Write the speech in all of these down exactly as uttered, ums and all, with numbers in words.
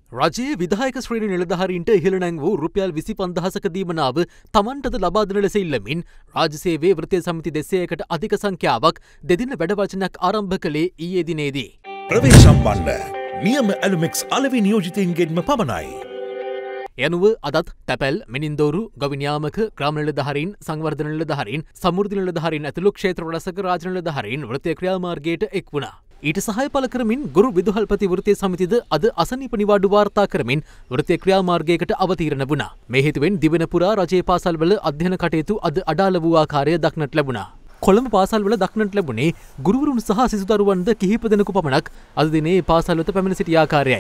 රජයේ විධායක ශ්‍රේණි නිලධාරීන්ට ඉහළ නැංවූ රුපියල් විසි පන්දහසක දීමනාව තමන්ටද ලබා දෙන ලෙස ඉල්ලමින් රාජ්‍ය සේවයේ වෘත්තීය සමිති දෙසීයකට අධික සංඛ්‍යාවක් දෙදින වැඩවචනයක් ආරම්භ කළේ ඊයේ දිනේදී. ප්‍රවේශ සම්බන්ධ නියම ඇලුමික්ස් අලෙවි නියෝජිතයින්ගෙන්ම පමණයි. යනුව අදත් තැපැල් මිනින්දෝරු ගොවි නියාමක ග්‍රාම නිලධාරීන් සංවර්ධන නිලධාරීන් සමෘද්ධි නිලධාරීන් ඇතුළු ක්ෂේත්‍ර රසක රාජ නිලධාරීන් වෘත්තීය ක්‍රියාමාර්ගයට එක් වුණා. ඊට සහාය පළ කරමින් ගුරු විදුහල්පති වෘත්තීය සමිතිද අද අසනීප නිවාඩු වාර්තා කරමින් වෘත්තීය ක්‍රියාමාර්ගයකට අවතීර්ණ වුණා. මේ හේතුවෙන් දිවයින පුරා රජයේ පාසල්වල අධ්‍යයන කටයුතු අද අඩාල වූ ආකාරය දක්නට ලැබුණා. කොළඹ පාසල්වල දක්නට ලැබුණේ ගුරුවරුන් සහ සිසු දරුවන්ද කිහිප දෙනෙකු පමණක් අද දිනේ පාසල් වෙත පැමිණ සිටි ආකාරයයි.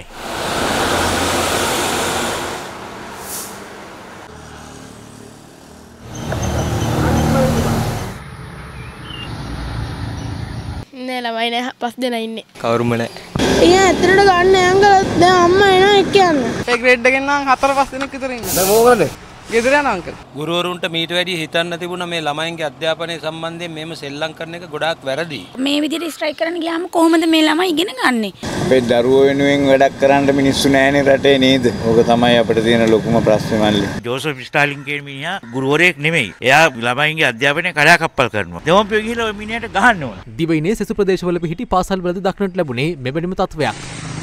නෑ ළමයි නෑ පස් දෙනා ඉන්නේ. කවුරුම නෑ. ඊයා ඇත්තට ගන්න යංගල දැන් අම්මා එනවා එක්ක යන්න. ඒ ග්‍රේඩ් එකෙන් නම් හතර පහ දෙනෙක් විතර ඉන්නවා. දැන් මොකද? ගෙදර යනවා අංකල්. ගුරුවරුන්ට මීට වැඩි හිතන්න තිබුණා මේ ළමයින්ගේ අධ්‍යාපනය සම්බන්ධයෙන් මේම සෙල්ලම් කරන එක ගොඩාක් වැරදි. මේ විදිහට ස්ට්‍රයික් කරන්න ගියාම කොහොමද මේ ළමයි ඉගෙන ගන්නෙ? අපේ දරුවෝ වෙනුවෙන් වැඩක් කරන්න මිනිස්සු නැහැනේ රටේ නේද? ඕක තමයි අපිට තියෙන ලොකුම ප්‍රශ්නේ මල්ලි. ජෝසප් ස්ටාලින් කියන මිනිහා ගුරුවරයෙක් නෙමෙයි. එයා ළමයින්ගේ අධ්‍යාපනය කඩාකප්පල් කරනවා. දෙමව්පියෝ ගිහිල්ලා ওই මිනිහට ගහන්න ඕන. දිවයිනේ සෙසු ප්‍රදේශවල පිහිටි පාසල්වලද දක්නට ලැබුණේ මෙවැනිම තත්වයක්.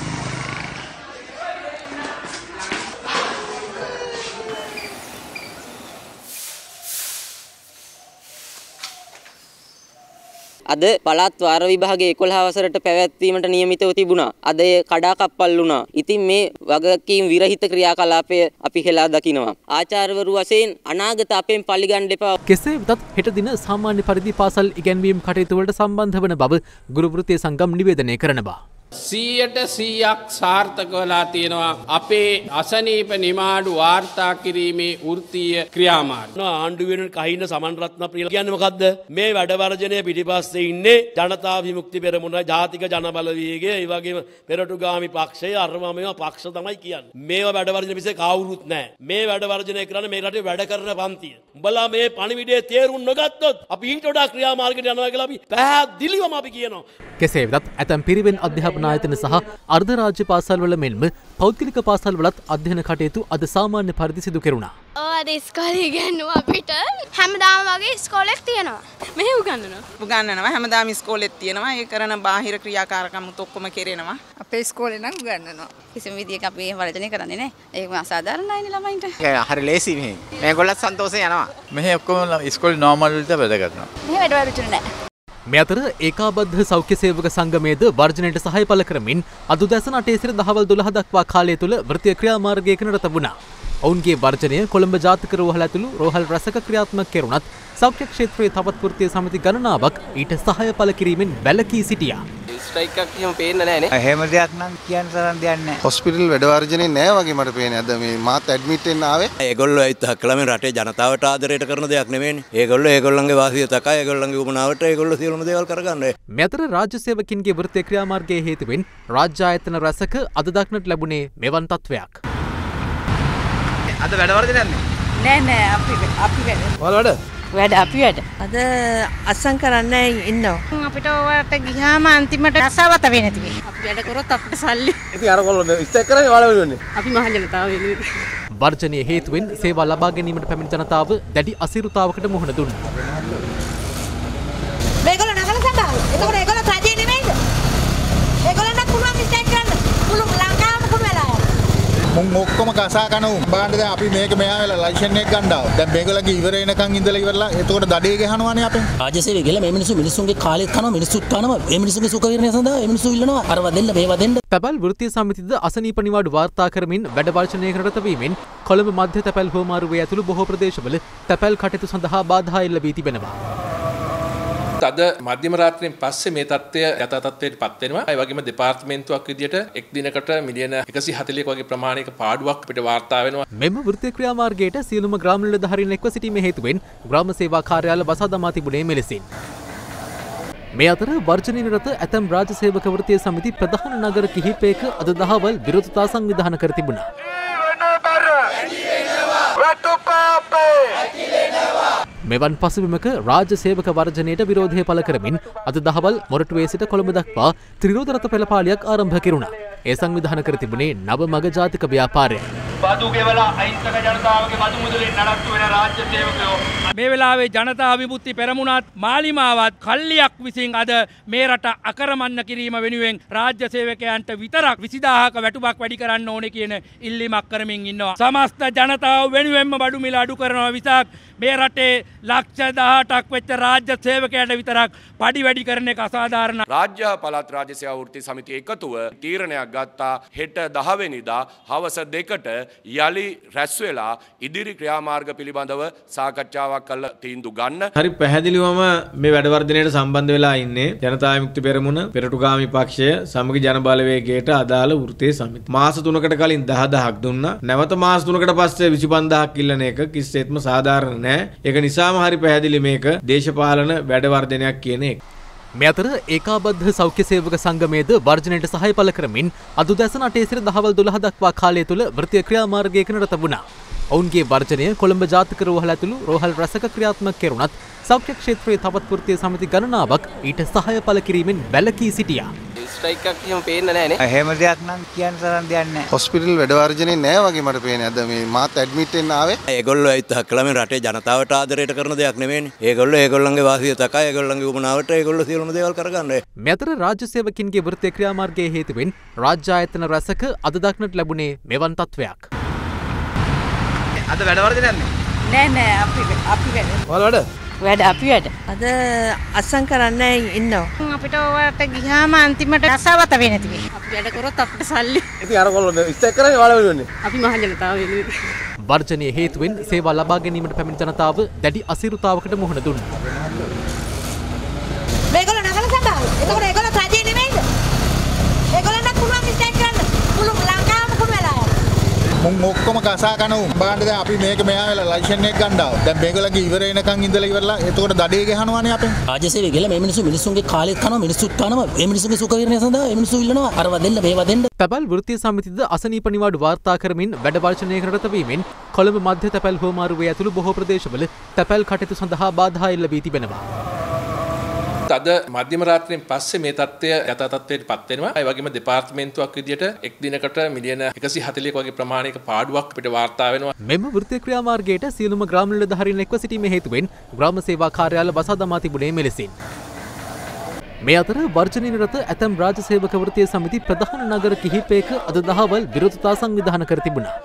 අද පළාත් වාර විභාගයේ එකොළහ වසරට පැවැත්වීමට නියමිතව තිබුණා. අද ඒ කඩාකප්පල් වුණා. ඉතින් මේ වගකීම් විරහිත ක්‍රියාකලාපය අපි හෙලා දකිනවා. ආචාර්යවරු වශයෙන් අනාගත අපෙන් පරිගන්න එපා. කෙසේ වෙතත් හෙට දින සාමාන්‍ය පරිදි පාසල් ඉගැන්වීම් කටයුතු වලට සම්බන්ධ වන බව ගුරු වෘත්තීය සංගම් නිවේදනය කරනවා. සීයට සීයක් සාර්ථක වෙලා තියෙනවා අපේ අසනීප නිමාඩු වාර්තා කිරීමේ වෘත්තීය ක්‍රියාමාර්ග. ආණ්ඩුව වෙනුවෙන් කහින සමන් රත්නප්‍රිය කියන්නේ මොකද්ද? මේ වැඩ වර්ජනය පිටිපස්සේ ඉන්නේ ජනතා විමුක්ති පෙරමුණ, ජාතික ජනබලවේගය, ඒ වගේම පෙරටුගාමි පක්ෂය, අරවා මේවා පක්ෂ තමයි කියන්නේ. මේවා වැඩ වර්ජන පිසේ කවුරුත් නැහැ. මේ වැඩ වර්ජනය කරන්නේ මේ රටේ වැඩ කරන පන්තිය. උඹලා මේ පණිවිඩයේ තේරුම් නොගත්තොත් අපි ඊට වඩා ක්‍රියාමාර්ගයට යනවා කියලා අපි පැහැදිලිවම අපි කියනවා. කෙසේ වෙතත් ඇතැම් පිරිවෙන් අධ්‍යාපන ආයතන සහ අර්ධ රාජ්‍ය පාසල්වල මෙන්ම පෞද්ගලික පාසල්වලත් අධ්‍යයන කටයුතු අද සාමාන්‍ය පරිදි සිදු කෙරුණා. ඔව් අද ඉස්කෝලේ ඉගෙනුවා අපිට හැමදාම වගේ ඉස්කෝලේක් තියෙනවා. මෙහෙ උගන්වනවා. උගන්වනවා හැමදාම ඉස්කෝලේත් තියෙනවා. ඒ කරන බාහිර ක්‍රියාකාරකම් ඔක්කොම කෙරෙනවා. අපේ ඉස්කෝලේ නම් උගන්වනවා. කිසිම විදියක අපි එහෙම වර්ජනය කරන්නේ නැහැ. ඒක අසාධාරණයිනේ ළමයින්ට. ඒක හරි ලේසි මෙහෙ. මේගොල්ලත් සන්තෝෂයෙන් යනවා. මෙහි ඔක්කොම ඉස්කෝලේ නෝමල් වලට වැඩ කරනවා. මෙහෙ වැඩ වර්ජන නැහැ. මේ අතර ඒකාබද්ධ සෞඛ්‍ය සේවක සංගමයේද වර්ජනයට සහාය පළ කරමින් අද උදෑසන අටේ සිට දහවල් දොළහ දක්වා කාලය තුල වෘත්තීය ක්‍රියාමාර්ගයක නිරත වුණා. ඔවුන්ගේ වර්ජනය කොළඹ ජාතික රෝහල ඇතුළු රෝහල් රසක ක්‍රියාත්මක කෙරුණත් සෞඛ්‍ය ක්ෂේත්‍රයේ තවත් වෘත්තීය සමිති ගණනාවක් ඊට සහාය පළ කිරීමෙන් වැළකී සිටියා. ස්ට්‍රයික් එකක් එහෙම පේන්නේ නැහැ නේ. එහෙම දෙයක් නම් කියන්න තරම් දෙයක් නැහැ. හොස්පිටල් වැඩ වර්ජනේ නැහැ වගේ මට පේන්නේ. අද මේ මාත් ඇඩ්මිට් වෙන්න ආවේ. ඒගොල්ලෝ ඇවිත් හක්කලා මේ රටේ ජනතාවට ආදරයට කරන දෙයක් නෙමෙයිනේ. ඒගොල්ලෝ ඒගොල්ලන්ගේ වාසිය තකා ඒගොල්ලන්ගේ උමනාවට ඒගොල්ලෝ සියලුම දේවල් කරගන්න. මේ අතර රාජ්‍ය සේවකින්ගේ වෘත්තීය ක්‍රියාමාර්ගයේ හේතුවෙන් රාජ්‍ය ආයතන රැසක අද දක්නට ලැබුණේ මෙවන් තත්වයක්. අද වැඩ වර්ජනයක් නෑ නෑ අපි අපි වැඩ. මොකද වැඩ? වැඩ අපි වැඩ. අද අස්සම් කරන්න ඉන්නවා. අපිට ඔයාලට ගියාම අන්තිමට රසවත වෙන්නේ නැති වෙයි. අපි වැඩ කරොත් අපිට සල්ලි. ඉතින් අර කොල්ලෝ ඉස්තෙක් කරන්නේ ඔයාලා වෙනුනේ. අපි මහ ජනතාව වෙනුවෙන්. වර්ජනීය හේතුවෙන් සේවා ලබා ගැනීමට පැමිණි ජනතාව දැඩි අසීරුතාවකට මුහුණ දුන්නා. මේගොල්ලෝ නගල සභාව. එතකොට ඒගොල්ලෝ රජේ නෙමෙයිද? ඒගොල්ලන්ට පුළුවන් ස්ට්‍රයික් කරන්න. පුළුවන් ලංකාවම පුළුවන් වෙලා යනවා. මුන් ඔක්කොම කසා කන උන් බලන්න දැන් අපි මේක මෙහා වෙලා ලයිසන් එක ගන්න ආවා. දැන් මේගොල්ලන්ගේ ඉවර වෙනකන් ඉඳලා ඉවරලා එතකොට දඩේ ගහනවානේ අපෙන්. රාජ්‍ය සේවය ගිහලා මේ මිනිස්සු මිනිස්සුන්ගේ කාලෙත් කනවා මිනිස්සුත් කනවා. මේ මිනිස්සුන්ගේ සුඛ විහරණය සඳහා මේ මිනිස්සු ඉල්ලනවා අරව දෙන්න මේවා දෙන්න. තැපැල් වෘත්තීය සමිතිද අසනීප නිවාඩු වාර්තා කරමින් වැඩ වර්ජනයකට නිරත වීමෙන් කොළඹ මධ්‍ය තැපැල් හෝමාරුවේ ඇතුළු බොහෝ ප්‍රදේශවල තැපැල් කටයුතු සඳහා බාධා එල්ල වී තිබෙනවා. අද මධ්‍යම රාත්‍රියෙන් පස්සේ මේ තත්ත්වය යථා තත්ත්වයට පත් වෙනවා. ඒ වගේම දෙපාර්තමේන්තුවක් විදියට එක් දිනකට මිලියන එකසිය හතළිහක වගේ ප්‍රමාණයක පාඩුවක් අපිට වාර්තා වෙනවා. මෙම වෘත්තීය ක්‍රියාමාර්ගයට සියලුම ග්‍රාම නිලධාරීන් එක්ව සිටීමේ හේතුවෙන් ග්‍රාම සේවා කාර්යාල බසා දමා තිබුණේ මෙලෙසින්. මේ අතර වර්ජනය නිරත ඇතැම් රාජ්‍ය සේවක වෘත්තීය සමිති ප්‍රධාන නගර කිහිපයක අද දහවල් විරෝධතා සංවිධාන කර තිබුණා. මෙවන් පසුබිමක රාජ්‍ය සේවක වර්ජනයට විරෝධය පළ කරමින් අද දහවල් මොරටුවේ සිට කොළඹ දක්වා ත්‍රිරෝද රථ පෙළපාලියක් ආරම්භ කෙරුණා. ඒ සංවිධානය කර තිබුණේ නව මග ජාතික ව්‍යාපාරය. බදු ගෙවලා අහිංසක ජනතාවගේ බදු මුදලින් නඩත්තු වෙන රාජ්‍ය සේවකයෝ මේ වෙලාවේ ජනතා විමුක්ති පෙරමුණත් මාලිමාවත් කල්ලියක් විසින් අද මේ රට අකරමන්න කිරීම වෙනුවෙන් රාජ්‍ය සේවකයන්ට විතරක් විසිදාහක වැටුපක් වැඩි කරන්න ඕනේ කියන ඉල්ලීමක් කරමින් ඉන්නවා. සමස්ත ජනතාව වෙනුවෙන්ම බඩු මිල අඩු කරනවා විසක් මේ රටේ ලක්ෂ දහඅටක් වෙච්ච රාජ්‍ය සේවකයන්ට විතරක් පඩි වැඩි කරන එක අසාධාරණයි. රාජ්‍ය පළාත් රාජ්‍ය සේවා වෘත්ති සමිතිය එකතුව තීරණයක් ගත්තා හෙට දහ වෙනිදා හවස දෙකට යලි රැස් වෙලා ඉදිරි ක්‍රියාමාර්ග පිළිබඳව සාකච්ඡාවක් කළ තීන්දුව ගන්න. හරි පැහැදිලිවම මේ වැඩවර්ධනයට සම්බන්ධ වෙලා ඉන්නේ ජනතා විමුක්ති පෙරමුණ, පෙරටුගාමී පක්ෂය, සමගි ජන බලවේගයට අදාළ වෘත්තීය සමිතිය. මාස තුනකට කලින් දහ දහක් දුන්නා. නැවත මාස තුනකට පස්සේ විසි පන්දාහක් ඉල්ලන එක කිසිසේත්ම සාධාරණ නෑ. ඒක නිසාම හරි පැහැදිලි මේක දේශපාලන වැඩවර්ධනයක් කියන එක. මේ අතර ඒකාබද්ධ සෞඛ්‍ය සේවක සංගමයේද වර්ජනයට සහාය පළ කරමින් අද උදෑසන අටේ සිට දහවල් දොළහ දක්වා කාලය තුල වෘත්තීය ක්‍රියාමාර්ගයක නිරත වුණා. ඔවුන්ගේ වර්ජනය කොළඹ ජාතික රෝහල ඇතුළු රෝහල් රැසක ක්‍රියාත්මක කෙරුණත් සෞඛ්‍ය ක්ෂේත්‍රයේ තවත් වෘත්තීය සමිති ගණනාවක් ඊට සහාය පළ කිරීමෙන් වැළකී සිටියා. ස්ට්‍රයික් එකක් එහෙම පේන්නේ නැහැ නේ. එහෙම දෙයක් නම් කියන්න තරම් දෙයක් නැහැ. හොස්පිටල් වැඩ වර්ජනේ නැහැ වගේ මට පේන්නේ. අද මේ මාත් ඇඩ්මිට් වෙන්න ආවේ. ඒගොල්ලෝ ඇයිත් හක්කලා මේ රටේ ජනතාවට ආදරයට කරන දෙයක් නෙමෙයිනේ. ඒගොල්ලෝ ඒගොල්ලන්ගේ වාසිය තකා ඒගොල්ලන්ගේ උමනාවට ඒගොල්ලෝ සියලුම දේවල් කරගන්න. මෙතර රාජ්‍ය සේවකින්ගේ වෘත්තීය ක්‍රියාමාර්ගයේ හේතුවෙන් රාජ්‍ය ආයතන රැසක අද දක්නට ලැබුණේ මෙවන් තත්වයක්. අද වැඩ වර්ජනයක් නෑ නෑ අපි අපි වැඩ. වල වැඩ වැඩ අපි වැඩ. අද අස්සම් කරන්නේ ඉන්නවා. අපිට ඔයාලට ගියාම අන්තිමට රසවත වෙන්නේ නැති. අපි වැඩ කරොත් අපිට සල්ලි. ඉතින් අර කොල්ලෝ ඉස්තෙක් කරන්නේ වල වෙන්නේ. අපි මහ ජනතාව වෙනුවෙන්. වර්ජනීය හේතුවෙන් සේවා ලබා ගැනීමට පැමිණි ජනතාව දැඩි අසීරුතාවකට මුහුණ දුන්නා. මේගොල්ලෝ නගල සඳහා. එතකොට ඒගොල්ලෝ රජේ නෙමෙයිද? ඒගොල්ලන්ට පුළුවන් ස්ටේට් කරන්න. පුළුවන් ලංකාවම කොහොම වෙලා මුන් ඔක්කොම කසා කන උන් බාන්න දැන් අපි මේක මෙහා වෙලා ලයිසන් එක ගන්න ආවා. දැන් මේගොල්ලන්ගේ ඉවර වෙනකන් ඉඳලා ඉවරලා එතකොට දඩේ ගහනවානේ අපෙන්. රාජ්‍ය සේවය ගිහලා මේ මිනිස්සු මිනිස්සුන්ගේ කාලෙත් කනවා මිනිස්සුත් කනවා. මේ මිනිස්සුන්ගේ සුඛ විහරණය සඳහා මේ මිනිස්සු ඉල්ලනවා. අරවා දෙන්න මේවා දෙන්න. තැපැල් වෘත්තීය සමිතිද අසනීප නිවාඩු වාර්තා කරමින් වැඩ වර්ජනයකට නිරත වීමෙන් කොළඹ මධ්‍ය තැපැල් හෝමාරුවේ ඇතුළු බොහෝ ප්‍රදේශවල තැපැල් කටයුතු සඳහා බාධා එල්ල වී තිබෙනවා. අද මධ්‍යම රාත්‍රියෙන් පස්සේ මේ තත්ත්වය යථා තත්ත්වයට පත් වෙනවා. ඒ වගේම දෙපාර්තමේන්තුවක් විදියට එක් දිනකට මිලියන එකසිය හතළිහක වගේ ප්‍රමාණයක පාඩුවක් අපිට වාර්තා වෙනවා. මෙම වෘත්තීය ක්‍රියාමාර්ගයට සියලුම ග්‍රාම නිලධාරීන් එක්ව සිටීමේ හේතුවෙන් ග්‍රාම සේවා කාර්යාල බසා දමා තිබුණේ මෙලෙසින්. මේ අතර වර්ජනීය නිරත ඇතැම් රාජ්‍ය සේවක වෘත්තීය සමිති ප්‍රධාන නගර කිහිපයක අද දහවල් විරෝධතා සංවිධානය කර තිබුණා.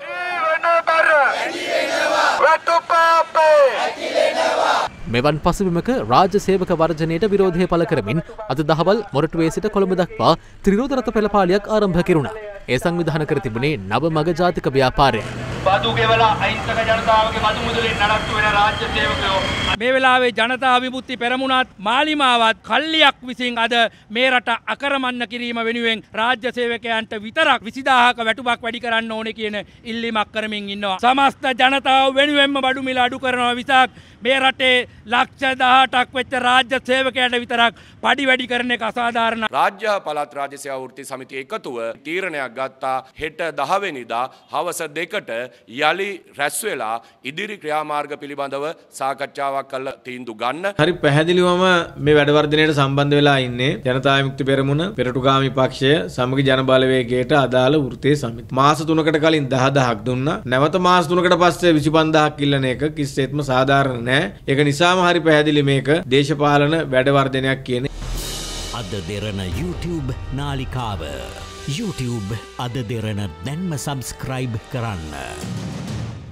මෙවන් පසුබිමක රාජ්‍ය සේවක වර්ජනයට විරෝධය පළ කරමින් අද දහවල් මොරටුවේ සිට කොළඹ දක්වා ත්‍රිරෝද රථ පෙළපාලියක් ආරම්භ කෙරුණා. ඒ සංවිධානය කර තිබුණේ නව මග ජාතික ව්‍යාපාරය. බදු ගෙවලා අහිංසක ජනතාවගේ බදු මුදලින් නඩත්තු වෙන රාජ්‍ය සේවකයෝ මේ වෙලාවේ ජනතා විමුක්ති පෙරමුණත් මාලිමාවත් කල්ලියක් විසින් අද මේ රට අකරමන්න කිරීම වෙනුවෙන් රාජ්‍ය සේවකයන්ට විතරක් විසිදාහක වැටුපක් වැඩි කරන්න ඕනේ කියන ඉල්ලීමක් කරමින් ඉන්නවා. සමස්ත ජනතාව වෙනුවෙන්ම බඩු මිල අඩු කරනවා විසක් මේ රටේ ලක්ෂ දහඅටක් වෙච්ච රාජ්‍ය සේවකයන්ට විතරක් පඩි වැඩි කරන එක අසාධාරණයි. රාජ්‍ය පළාත් රාජ්‍ය සේවා වෘත්ති සමිතිය එකතුව තීරණයක් ගත්තා හෙට දහ වෙනිදා හවස දෙකට යලි රැස් වෙලා ඉදිරි ක්‍රියාමාර්ග පිළිබඳව සාකච්ඡාවක් කළ තීන්දුව ගන්න. හරි පැහැදිලිවම මේ වැඩවර්ධනයට සම්බන්ධ වෙලා ඉන්නේ ජනතා විමුක්ති පෙරමුණ, පෙරටුගාමී පක්ෂය, සමගි ජන බලවේගයට අදාළ වෘත්තීය සමිතිය. මාස තුනකට කලින් දහ දහක් දුන්නා. නැවත මාස තුනකට පස්සේ විසි පන්දාහක් ඉල්ලන එක කිසිසේත්ම සාධාරණ නෑ. ඒක නිසාම හරි පැහැදිලි මේක දේශපාලන වැඩවර්ධනයක් කියන. අද දෙරණ YouTube නාලිකාව YouTube අද දෙරණ දැන්ම සබස්ක්‍රයිබ් කරන්න.